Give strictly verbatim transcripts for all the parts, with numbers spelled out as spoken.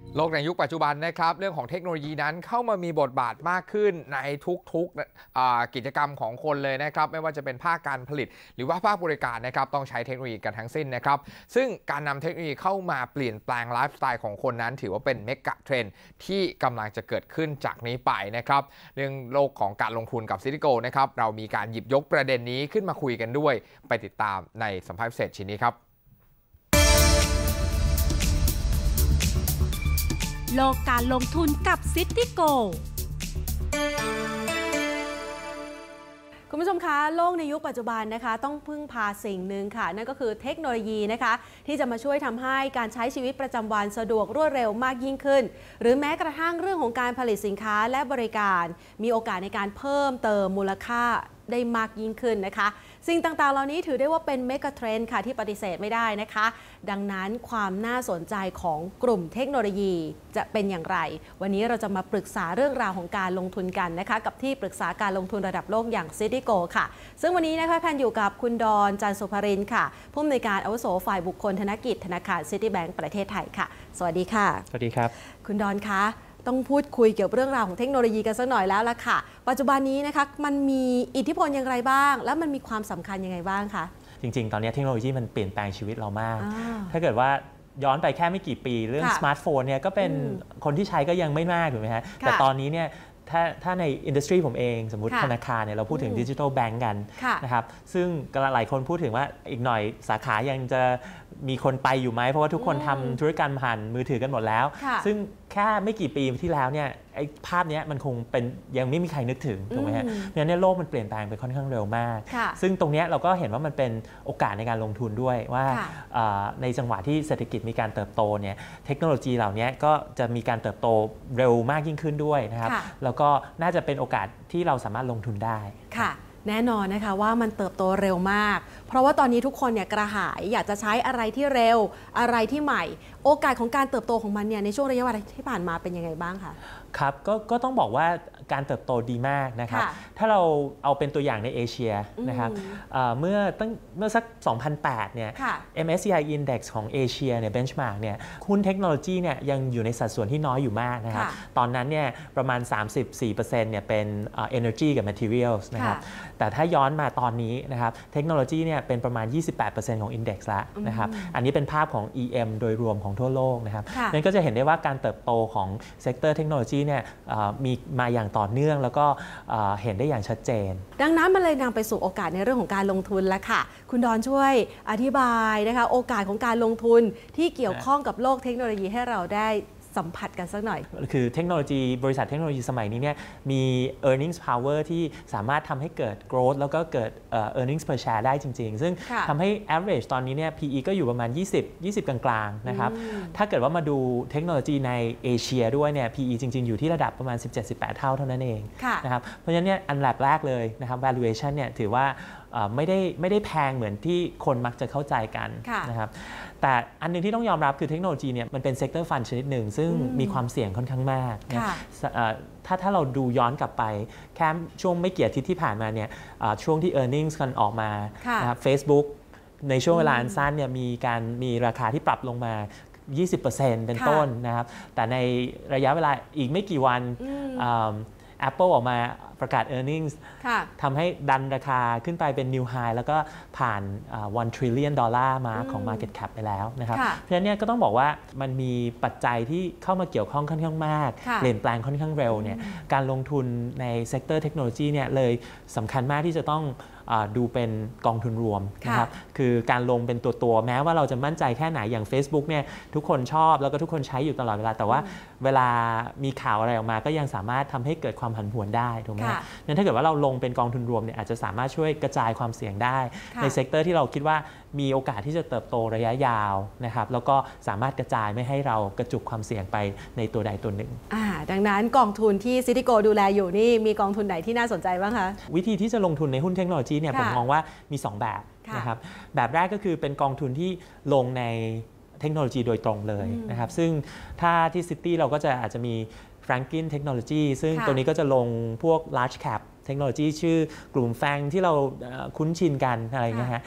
โลกในยุคปัจจุบันนะครับเรื่องของเทคโนโลยีนั้นเข้ามามีบทบาทมากขึ้นในทุกๆกิจกรรมของคนเลยนะครับไม่ว่าจะเป็นภาคการผลิตหรือว่าภาคบริการนะครับต้องใช้เทคโนโลยีกันทั้งสิ้นนะครับซึ่งการนำเทคโนโลยีเข้ามาเปลี่ยนแปลงไลฟ์สไตล์ของคนนั้นถือว่าเป็นเมกะเทรนด์ที่กำลังจะเกิดขึ้นจากนี้ไปนะครับเรื่องโลกของการลงทุนกับซิติโกนะครับเรามีการหยิบยกประเด็นนี้ขึ้นมาคุยกันด้วยไปติดตามในสัมภาษณ์พิเศษชิ้นนี้ครับโลกการลงทุนกับซิติโกคุณผู้ชมคะโลกในยุคปัจจุบันนะคะต้องพึ่งพาสิ่งหนึ่งค่ะนั่นก็คือเทคโนโลยีนะคะที่จะมาช่วยทำให้การใช้ชีวิตประจำวันสะดวกรวดเร็วมากยิ่งขึ้นหรือแม้กระทั่งเรื่องของการผลิตสินค้าและบริการมีโอกาสในการเพิ่มเติมมูลค่าได้มากยิ่งขึ้นนะคะสิ่งต่างๆเหล่านี้ถือได้ว่าเป็นเมกะเทรนด์ค่ะที่ปฏิเสธไม่ได้นะคะดังนั้นความน่าสนใจของกลุ่มเทคโนโลยีจะเป็นอย่างไรวันนี้เราจะมาปรึกษาเรื่องราวของการลงทุนกันนะคะกับที่ปรึกษาการลงทุนระดับโลกอย่างซิติโกค่ะซึ่งวันนี้นะคะแพนอยู่กับคุณดอนจันทร์สุภรินทร์ค่ะผู้อำนวยการอาวุโสฝ่ายบุคคลธนกิจธนาคารซิตี้แบงก์ประเทศไทยค่ะสวัสดีค่ะสวัสดีครับคุณดอนคะต้องพูดคุยเกี่ยวกับเรื่องราวของเทคโนโลยีกันสักหน่อยแล้วล่ะค่ะปัจจุบันนี้นะคะมันมีอิทธิพลอย่างไรบ้างแล้วมันมีความสำคัญยังไงบ้างคะจริงๆตอนนี้เทคโนโลยีมันเปลี่ยนแปลงชีวิตเรามากถ้าเกิดว่าย้อนไปแค่ไม่กี่ปีเรื่องสมาร์ทโฟนเนี่ยก็เป็นคนที่ใช้ก็ยังไม่มากถูกไหมฮะแต่ตอนนี้เนี่ยถ้าถ้าในอินดัสทรีผมเองสมมุติธนาคารเนี่ยเราพูดถึงดิจิทัลแบงก์กันนะครับซึ่งหลายคนพูดถึงว่าอีกหน่อยสาขายังจะมีคนไปอยู่ไหมเพราะว่าทุกคนทำธุรกรรมผ่านมือถือกันหมดแล้วซึ่งแค่ไม่กี่ปีที่แล้วเนี่ยไอ้ภาพนี้มันคงเป็นยังไม่มีใครนึกถึงถูกไหมฮะเพราะฉะนั้นโลกมันเปลี่ยนแปลงไปค่อนข้างเร็วมากซึ่งตรงนี้เราก็เห็นว่ามันเป็นโอกาสในการลงทุนด้วยว่าในจังหวะที่เศรษฐกิจมีการเติบโตเนี่ยเทคโนโลยีเหล่านี้ก็จะมีการเติบโตเร็วมากยิ่งขึ้นด้วยนะครับแล้วก็น่าจะเป็นโอกาสที่เราสามารถลงทุนได้ค่ะแน่นอนนะคะว่ามันเติบโตเร็วมากเพราะว่าตอนนี้ทุกคนเนี่ยกระหายอยากจะใช้อะไรที่เร็วอะไรที่ใหม่โอกาสของการเติบโตของมันเนี่ยในช่วงระยะเวลาที่ผ่านมาเป็นยังไงบ้างคะครับก็ก็ต้องบอกว่าการเติบโตดีมากนะครับถ้าเราเอาเป็นตัวอย่างในเอเชียนะครับเมื่อตั้งเมื่อสักสองพันแปดเนี่ย เอ็ม เอส ซี ไอ Index ของเอเชียเนี่ย benchmark เนี่ยหุ้นเทคโนโลยีเนี่ยยังอยู่ในสัดส่วนที่น้อยอยู่มากนะครับตอนนั้นเนี่ยประมาณ สามสิบสี่เปอร์เซ็นต์ เนี่ยเป็น energy กับ materials นะครับแต่ถ้าย้อนมาตอนนี้นะครับเทคโนโลยีเนี่ยเป็นประมาณ ยี่สิบแปดเปอร์เซ็นต์ ของ index แล้วนะครับอันนี้เป็นภาพของ อี เอ็ม โดยรวมของทั่วโลกนะครับนั่นก็จะเห็นได้ว่าการเติบโตของเซกเตอร์เทคโนโลยีเนี่ยมีมาอย่างต่อเนื่องแล้วก็เห็นได้อย่างชัดเจนดังนั้นมันเลยนำไปสู่โอกาสในเรื่องของการลงทุนแล้วค่ะคุณดอนช่วยอธิบายนะคะโอกาสของการลงทุนที่เกี่ยวข้องกับโลกเทคโนโลยีให้เราได้สัมผัสกันสักหน่อยคือเทคโนโลยีบริษัทเทคโนโลยีสมัยนี้เนี่ยมี earnings power ที่สามารถทำให้เกิด growth แล้วก็เกิด earnings per share ได้จริงๆซึ่งทำให้ average ตอนนี้เนี่ย พี อี ก็อยู่ประมาณยี่สิบ ยี่สิบกลางๆนะครับถ้าเกิดว่ามาดูเทคโนโลยีในเอเชียด้วยเนี่ย พี อี จริงๆอยู่ที่ระดับประมาณ สิบเจ็ด สิบแปด เท่าเท่านั้นเองนะครับเพราะฉะนั้นเนี่ยอันดับแรกเลยนะครับ valuation เนี่ยถือว่าไม่ได้ไม่ได้แพงเหมือนที่คนมักจะเข้าใจกันนะครับแต่อันนึงที่ต้องยอมรับคือเทคโนโลยีเนี่ยมันเป็นเซกเตอร์ฟันชนิดหนึ่งซึ่งมีความเสี่ยงค่อนข้างมากนะถ้าถ้าเราดูย้อนกลับไปแค่ช่วงไม่กี่อาทิตย์ที่ผ่านมาเนี่ยช่วงที่ earnings กันออกมานะครับ Facebook ในช่วงเวลาอันสั้นเนี่ยมีการมีราคาที่ปรับลงมา ยี่สิบเปอร์เซ็นต์ เป็นต้นนะครับแต่ในระยะเวลาอีกไม่กี่วันApple ออกมาประกาศ earnings ทำให้ดันราคาขึ้นไปเป็น new high แล้วก็ผ่าน one trillion ดอลลาร์มาของ market cap ไปแล้วนะครับเพราะฉะนั้นเนี่ยก็ต้องบอกว่ามันมีปัจจัยที่เข้ามาเกี่ยวข้องค่อนข้างมากเปลี่ยนแปลงค่อนข้างเร็วเนี่ยการลงทุนในเซกเตอร์เทคโนโลยีเนี่ยเลยสำคัญมากที่จะต้องดูเป็นกองทุนรวมนะครับคือการลงเป็นตัวตัวแม้ว่าเราจะมั่นใจแค่ไหนอย่าง Facebook เนี่ยทุกคนชอบแล้วก็ทุกคนใช้อยู่ตลอดเวลาแต่ว่าเวลามีข่าวอะไรออกมาก็ยังสามารถทำให้เกิดความผันผวนได้ถูกไหมงั้นถ้าเกิดว่าเราลงเป็นกองทุนรวมเนี่ยอาจจะสามารถช่วยกระจายความเสี่ยงได้ในเซกเตอร์ที่เราคิดว่ามีโอกาสที่จะเติบโตระยะยาวนะครับแล้วก็สามารถกระจายไม่ให้เรากระจุกความเสี่ยงไปในตัวใดตัวหนึ่งดังนั้นกองทุนที่ซิติโกดูแลอยู่นี่มีกองทุนไหนที่น่าสนใจบ้างคะวิธีที่จะลงทุนในหุ้นเทคโนโลยีเนี่ยผมมองว่ามีสองแบบนะครับแบบแรกก็คือเป็นกองทุนที่ลงในเทคโนโลยีโดยตรงเลยนะครับซึ่งถ้าที่ซิตี้เราก็จะอาจจะมี Franklin Technology ซึ่งตัวนี้ก็จะลงพวก large cap เทคโนโลยีชื่อกลุ่มแฟงที่เราคุ้นชินกันอะไรเงี้ยฮะ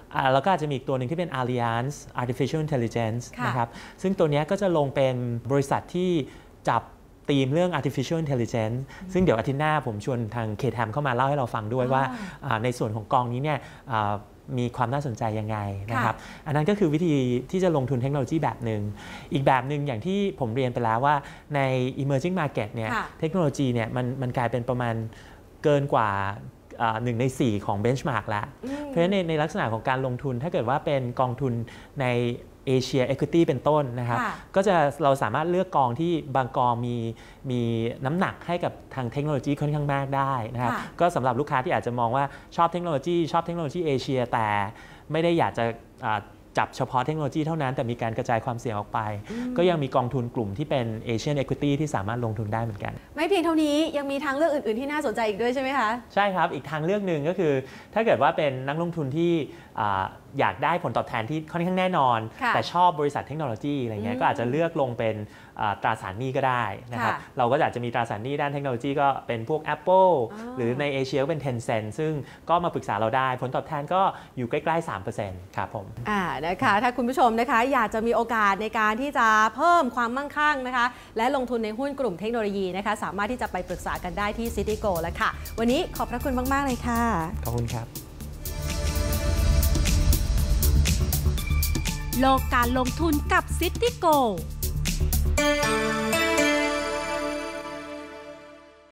แล้วก็อาจจะมีอีกตัวหนึ่งที่เป็น Allianz Artificial Intelligence นะครับซึ่งตัวนี้ก็จะลงเป็นบริษัทที่จับธีมเรื่อง artificial intelligence ซึ่งเดี๋ยวอาทิตย์หน้าผมชวนทาง เค ที เอ เอ็ม เข้ามาเล่าให้เราฟังด้วยว่าในส่วนของกองนี้เนี่ยมีความน่าสนใจยังไงนะครับอันนั้นก็คือวิธีที่จะลงทุนเทคโนโลยีแบบหนึ่งอีกแบบหนึ่งอย่างที่ผมเรียนไปแล้วว่าใน emerging market เนี่ยเทคโนโลยีเนี่ยมันมันกลายเป็นประมาณเกินกว่าหนึ่งในสี่ของ benchmark แล้วเพราะฉะนั้นในในลักษณะของการลงทุนถ้าเกิดว่าเป็นกองทุนในเอเชีย Equity เป็นต้นนะครับก็จะเราสามารถเลือกกองที่บางกองมีมีน้ำหนักให้กับทางเทคโนโลยีค่อนข้างมากได้นะครับก็สำหรับลูกค้าที่อาจจะมองว่าชอบเทคโนโลยีชอบเทคโนโลยีเอเชียแต่ไม่ได้อยากจะจับเฉพาะเทคโนโลยีเท่านั้นแต่มีการกระจายความเสี่ยงออกไปก็ยังมีกองทุนกลุ่มที่เป็น Asian Equity ที่สามารถลงทุนได้เหมือนกันไม่เพียงเท่านี้ยังมีทางเลือกอื่นๆที่น่าสนใจอีกด้วยใช่ไหมคะใช่ครับอีกทางเลือกหนึ่งก็คือถ้าเกิดว่าเป็นนักลงทุนที่อยากได้ผลตอบแทนที่ค่อนข้างแน่นอนแต่ชอบบริษัทเทคโนโลยีอะไรเงี้ยก็อาจจะเลือกลงเป็นตราสารหนี้ก็ได้นะครับเราก็อาจจะมีตราสารหนี้ด้านเทคโนโลยีก็เป็นพวก Apple หรือในเอเชียก็เป็น Tencent ซึ่งก็มาปรึกษาเราได้ผลตอบแทนก็อยู่ใกล้ๆ สามเปอร์เซ็นต์ ครับผมอ่านะคะถ้าคุณผู้ชมนะคะอยากจะมีโอกาสในการที่จะเพิ่มความมั่งคั่งนะคะและลงทุนในหุ้นกลุ่มเทคโนโลยีนะคะสามารถที่จะไปปรึกษากันได้ที่ Citigo แล้วค่ะวันนี้ขอบพระคุณมากๆเลยค่ะขอบคุณครับโลกการลงทุนกับ Citigo